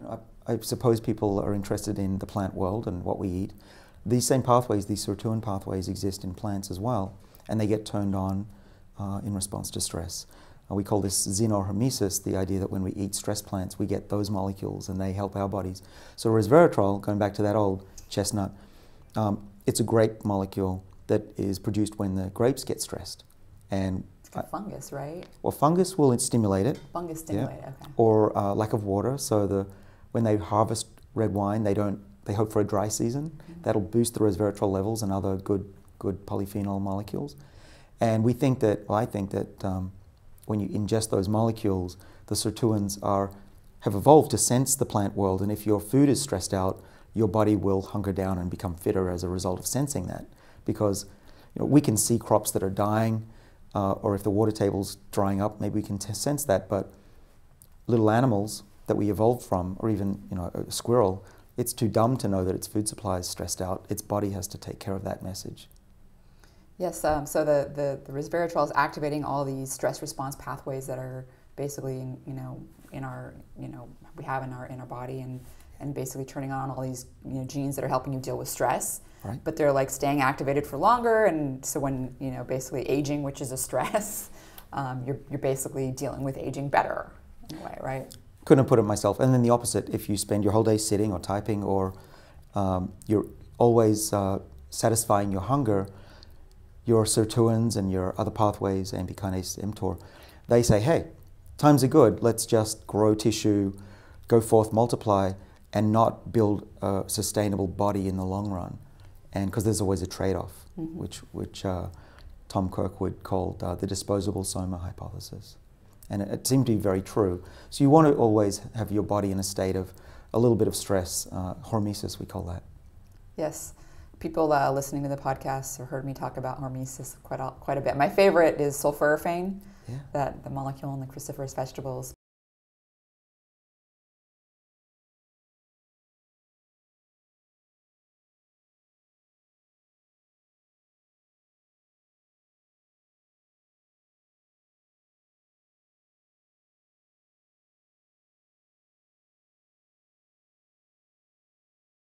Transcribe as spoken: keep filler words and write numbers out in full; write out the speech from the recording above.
I, I suppose people are interested in the plant world and what we eat. These same pathways, these sirtuin pathways, exist in plants as well, and they get turned on uh, in response to stress. Uh, we call this Xenohormesis, the idea that when we eat stress plants, we get those molecules and they help our bodies. So Resveratrol, going back to that old chestnut, um, it's a grape molecule that is produced when the grapes get stressed. And it's like fungus, right? Well, fungus will stimulate it. Fungus stimulate, yeah. okay. Or uh, lack of water. So the when they harvest red wine, they don't. They hope for a dry season. Mm-hmm. That'll boost the resveratrol levels and other good good polyphenol molecules. And we think that. Well, I think that um, when you ingest those molecules, the sirtuins are have evolved to sense the plant world. And if your food is stressed out, your body will hunker down and become fitter as a result of sensing that. Because you know, we can see crops that are dying. Uh, or if the water table's drying up, maybe we can t sense that. But little animals that we evolved from, or even you know a squirrel, it's too dumb to know that its food supply is stressed out. Its body has to take care of that message. Yes. Um, so the, the the resveratrol is activating all these stress response pathways that are basically in, you know in our you know we have in our in our body, and and basically turning on all these you know genes that are helping you deal with stress. Right. But they're like staying activated for longer, and so when you know basically aging, which is a stress, um, you're you're basically dealing with aging better in a way, right? Couldn't have put it myself. And then the opposite: if you spend your whole day sitting or typing, or um, you're always uh, satisfying your hunger, your sirtuins and your other pathways, A M P kinase, mTOR, they say, "Hey, times are good. Let's just grow tissue, go forth, multiply, and not build a sustainable body in the long run." And because there's always a trade-off, mm-hmm. which, which uh, Tom Kirkwood called uh, the disposable soma hypothesis. And it, it seemed to be very true. So you want to always have your body in a state of a little bit of stress, uh, hormesis we call that. Yes. People uh, listening to the podcast have heard me talk about hormesis quite a, quite a bit. My favorite is sulforaphane, yeah. that the molecule in the cruciferous vegetables.